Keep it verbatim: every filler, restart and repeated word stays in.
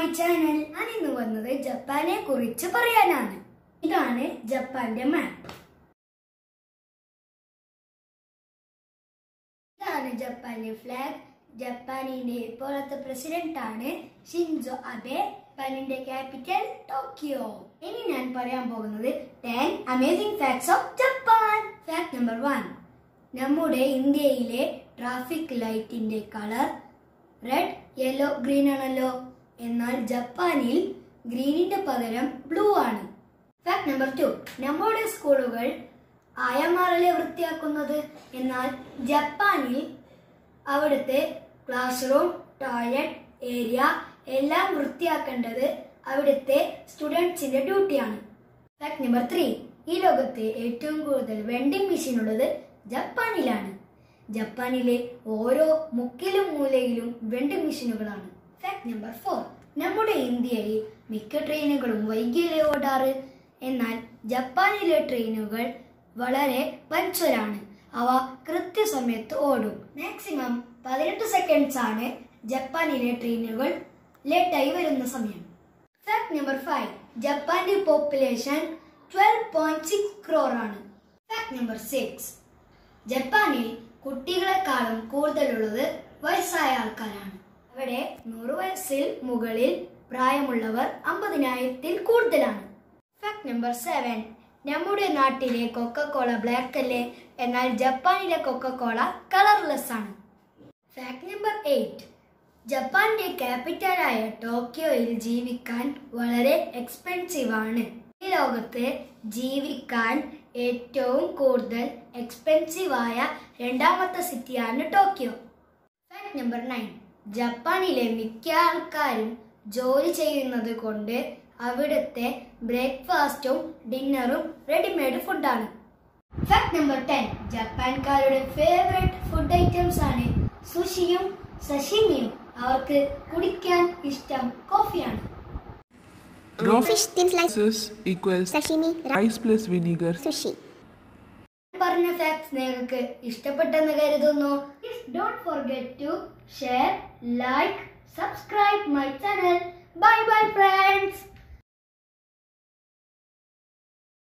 my channel. ഞാൻ ഇന്ന് വന്നത് ജപ്പാനെ കുറിച്ച് പറയാനാണ്. ഇതാണ് ജപ്പാന്റെ മാപ്പ്. ഇതാണ് ജപ്പാന്റെ ഫ്ലാഗ്. ജപ്പാനിന്റെ ഇപ്പോഴത്തെ പ്രസിഡന്റ് ആണ് ഷിൻസോ അബെ. ജപ്പാനിന്റെ ക്യാപിറ്റൽ ടോക്കിയോ. ഇനി ഞാൻ പറയാൻ പോകുന്നത് ten amazing facts of Japan. Fact number one. നമ്മുടെ ഇന്ത്യയിലെ ട്രാഫിക് ലൈറ്റിന്റെ കളർ റെഡ്, യെല്ലോ, ഗ്രീൻ ആണല്ലോ. എന്നാൽ ജപ്പാനിൽ ഗ്രീനിന്റെ പകരം ബ്ലൂ ആണ്. Fact number two. നമ്മുടെ സ്കൂളുകൾ ആയമാരല്ലേ വൃത്തിയാക്കുന്നത്. എന്നാൽ ജപ്പാനിൽ അവിടുത്തെ ക്ലാസ് റൂം, ടോയ്ലറ്റ് ഏരിയ എല്ലാം വൃത്തിയാക്കേണ്ടത് അവിടുത്തെ സ്റ്റുഡൻസിന്റെ ഡ്യൂട്ടിയാണ്. Fact number three. ഈ ലോകത്തെ ഏറ്റവും കൂടുതൽ വെൻഡിംഗ് മെഷീൻ ഉള്ളത് ജപ്പാനിലാണ്. ജപ്പാനിലെ ഓരോ മുക്കിലും മൂലയിലും വെൻഡിംഗ് മെഷീനുകളാണ്. Fact number four. നമ്മുടെ ഇന്ത്യയിൽ മിക്ക ട്രെയിനുകളും വൈകിയല്ലേ ഓടാറ്. എന്നാൽ ജപ്പാനിലെ ട്രെയിനുകൾ വളരെ പഞ്ച്വലാണ്. അവ കൃത്യസമയത്ത് ഓടും. മാക്സിമം പതിനെട്ട് സെക്കൻഡ്സ് ആണ് ജപ്പാനിലെ ട്രെയിനുകൾ ലേറ്റായി വരുന്ന സമയം. Fact number five. ജപ്പാന്റെ population twelve point six crore ആണ്. Fact number six. ജപ്പാനിൽ കുട്ടികളെക്കാളും കൂടുതലുള്ളത് വയസ്സായ ആൾക്കാരാണ്. അവിടെ നൂറ് വയസ്സിൽ മുകളിൽ പ്രായമുള്ളവർ അമ്പതിനായിരത്തിൽ കൂടുതലാണ്. Fact number seven. നമ്മുടെ നാട്ടിലെ കൊക്കക്കോള ബ്ലാക്ക് അല്ലേ. എന്നാൽ ജപ്പാനിലെ കൊക്കക്കോള കളർലെസ് ആണ്. Fact number eight. ജപ്പാന്റെ ക്യാപിറ്റലായ ടോക്കിയോയിൽ ജീവിക്കാൻ വളരെ എക്സ്പെൻസീവ് ആണ്. ഈ ലോകത്ത് ജീവിക്കാൻ ഏറ്റവും കൂടുതൽ എക്സ്പെൻസീവ് ആയ രണ്ടാമത്തെ സിറ്റിയാണ് ടോക്കിയോ. Fact number nine. ജപ്പാനിലെ മിക്ക ആൾക്കാരും ജോലി ചെയ്യുന്നത് കൊണ്ട് അവിടുത്തെ ബ്രേക്ക്ഫാസ്റ്റും ഡിന്നറും റെഡിമെയ്ഡ് ഫുഡാണ്. Fact number ten. ജപ്പാൻകാരുടെ ഫേവറേറ്റ് ഫുഡ് ഐറ്റംസ് ആണ് സുഷിയും സഷിമിയും. അവർക്ക് കുടിക്കാൻ ഇഷ്ടം കോഫിയാണ്. Raw fish thin slices equals sashimi, rice plus vinegar, sushi. പറഞ്ഞ ഫാക്ട്സ് നിങ്ങൾക്ക് ഇഷ്ടപ്പെട്ടെന്ന് കരുതുന്നു. Don't forget to share, like, subscribe my channel. Bye bye friends.